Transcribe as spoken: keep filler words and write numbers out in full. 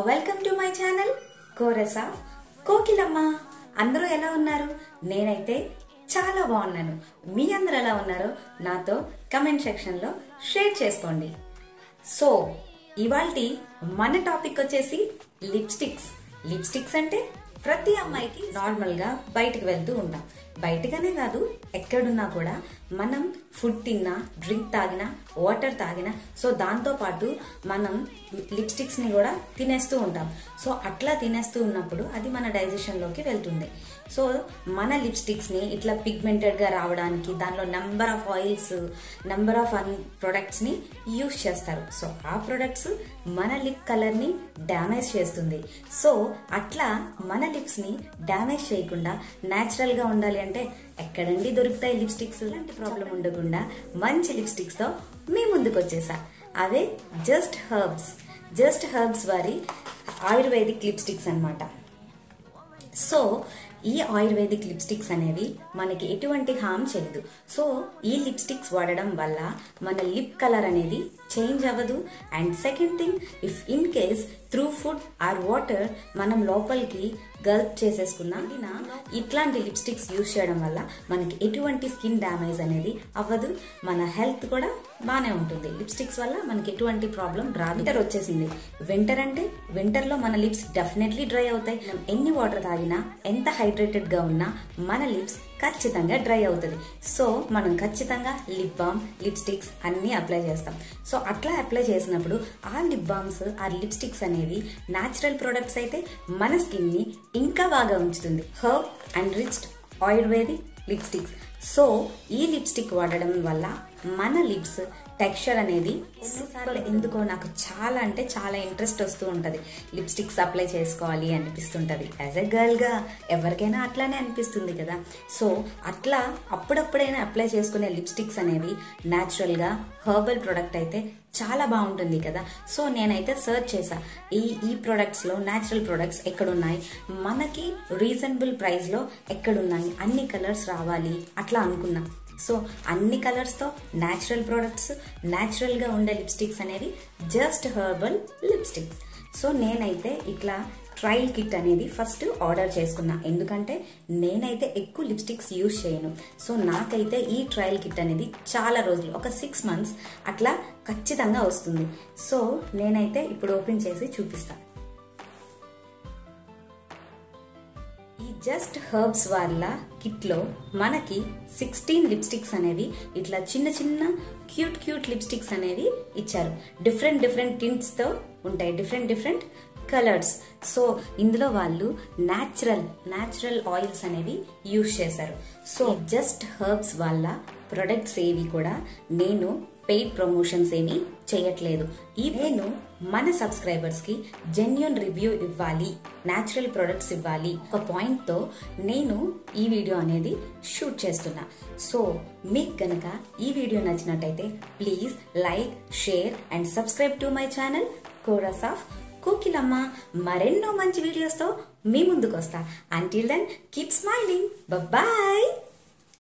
Welcome to my channel Korasa Kokilamma. అందరూ ఎలా ఉన్నారు? నేనైతే చాలా బాగున్నాను. మీ అందరూ ఎలా ఉన్నారో నాతో కమెంట్ సెక్షన్ లో షేర్ చేసుకోండి. సో ఇవాల్టి మన టాపిక్ వచ్చేసి లిప్స్టిక్స్. లిప్స్టిక్స్ అంటే ప్రతి అమ్మాయికి నార్మల్ గా బయటకు వెళ్తూ ఉంటాం. బయటగానే కాదు, ఎక్కడున్నా కూడా మనం ఫుడ్ తిన్నా, డ్రింక్ తాగినా, వాటర్ తాగినా, సో దాంతో పాటు మనం లిప్స్టిక్స్ ని కూడా తినేస్తూ ఉంటాం. సో అట్లా తినేస్తూ ఉన్నప్పుడు అది మన డైజెషన్ లోకి వెళ్తుంది. సో మన లిప్స్టిక్స్ ని ఇట్లా పిగ్మెంటెడ్ గా రావడానికి దానిలో number of oils, number of an products ని యూజ్ చేస్తారు. సో ఆ ప్రొడక్ట్స్ మన లిప్ కలర్ ని డ్యామేజ్ చేస్తుంది. సో అట్లా మన లిప్స్ ని డ్యామేజ్ చేయకుండా న్యాచురల్ గా ఉండాలి అంటే ఎక్కడండి దొరుకుతాయి లిప్స్టిక్స్? ఇలాంటి ప్రాబ్లం ఉండకుండా మంచి లిప్స్టిక్స్ తో మీ ముందుకు వచ్చేసా. అవే జస్ట్ హర్బ్స్. జస్ట్ హర్బ్స్ వారి ఆయుర్వేదిక్ లిప్స్టిక్స్ అన్నమాట. సో ఈ ఆయుర్వేదిక్ లిప్స్టిక్స్ అనేవి మనకి ఎటువంటి హామ్ చేయదు. సో ఈ లిప్స్టిక్స్ వాడడం వల్ల మన లిప్ కలర్ అనేది చేంజ్ అవ్వదు. And second thing, if in case through food or water మనం లోపలికి గల్ప్ చేసేసుకున్నా ఇట్లాంటి లిప్స్టిక్స్ యూజ్ చేయడం వల్ల మనకి ఎటువంటి స్కిన్ డ్యామేజ్ అనేది అవ్వదు. మన హెల్త్ కూడా బాగానే ఉంటుంది. లిప్స్టిక్స్ వల్ల మనకి ఎటువంటి ప్రాబ్లం రాదు. వింటర్ వచ్చేసింది. వింటర్ అంటే వింటర్ లో మన లిప్స్ డెఫినెట్లీ డ్రై అవుతాయి. ఎన్ని వాటర్ తాగినా, ఎంత హైడ్రేటెడ్ గా ఉన్నా మన లిప్స్ ఖచ్చితంగా డ్రై అవుతుంది. సో మనం ఖచ్చితంగా లిప్ బామ్, లిప్స్టిక్స్ అన్ని అప్లై చేస్తాం. సో అట్లా అప్లై చేసినప్పుడు ఆ లిప్ బామ్స్, ఆ లిప్స్టిక్స్ అనేవి న్యాచురల్ ప్రొడక్ట్స్ అయితే మన స్కిన్ ని ఇంకా బాగా ఉంచుతుంది. Herb and rich Ayurvedic lipsticks. So ఈ లిప్స్టిక్ వాడడం వల్ల మన లిప్స్ టెక్స్చర్ అనేది ఎన్నిసార్లు ఎందుకో నాకు చాలా అంటే చాలా ఇంట్రెస్ట్ వస్తూ ఉంటుంది. లిప్స్టిక్స్ అప్లై చేసుకోవాలి అనిపిస్తుంటది. యాజ్ ఎ గర్ల్ గా ఎవరికైనా అట్లానే అనిపిస్తుంది కదా. సో అట్లా అప్పుడప్పుడైనా అప్లై చేసుకునే లిప్స్టిక్స్ అనేవి న్యాచురల్ గా హర్బల్ ప్రొడక్ట్ అయితే చాలా బాగుంటుంది కదా. సో నేనైతే సర్చ్ చేసా ఈ ఈ ప్రొడక్ట్స్ లో న్యాచురల్ ప్రొడక్ట్స్ ఎక్కడున్నాయి, మనకి రీజనబుల్ ప్రైస్ లో ఎక్కడున్నాయి, అన్ని కలర్స్ రావాలి అట్లా అనుకున్నా. సో అన్ని కలర్స్ తో న్యాచురల్ ప్రొడక్ట్స్, న్యాచురల్ గా ఉండే లిప్స్టిక్స్ అనేవి జస్ట్ హర్బల్ లిప్స్టిక్స్. సో నేనైతే ఇట్లా ట్రయల్ కిట్ అనేది ఫస్ట్ ఆర్డర్ చేసుకున్నా. ఎందుకంటే నేనైతే ఎక్కువ లిప్స్టిక్స్ యూజ్ చేయను. సో నాకైతే ఈ ట్రయల్ కిట్ అనేది చాలా రోజులు, ఒక సిక్స్ మంత్స్ అట్లా ఖచ్చితంగా వస్తుంది. సో నేనైతే ఇప్పుడు ఓపెన్ చేసి చూపిస్తా. ఈ జస్ట్ హర్బ్స్ వాళ్ళ కిట్ లో మనకి సిక్స్టీన్ లిప్స్టిక్స్ అనేవి ఇట్లా చిన్న చిన్న క్యూట్ క్యూట్ లిప్స్టిక్స్ అనేవి ఇచ్చారు. డిఫరెంట్ డిఫరెంట్ టింట్స్ తో ఉంటాయి, డిఫరెంట్ డిఫరెంట్ కలర్స్. సో ఇందులో వాళ్ళు న్యాచురల్ న్యాచురల్ ఆయిల్స్ అనేవి యూజ్ చేశారు. సో జస్ట్ హర్బ్స్ వాళ్ళ ప్రొడక్ట్స్ ఏవి కూడా నేను పెయిడ్ ప్రమోషన్స్ ఏమి చేయట్లేదు. ఈ నేను మన సబ్స్క్రైబర్స్ కి జెన్యూన్ రివ్యూ ఇవ్వాలి, న్యాచురల్ ప్రొడక్ట్స్ ఇవ్వాలి ఒక పాయింట్ తో నేను ఈ వీడియో అనేది షూట్ చేస్తున్నా. సో మీకు గనక ఈ వీడియో నచ్చినట్టయితే please like, share and subscribe to my channel Korasa Kokilamma. మరెన్నో మంచి వీడియోస్ తో మీ ముందుకు వస్తా. Until then keep smiling. Bye.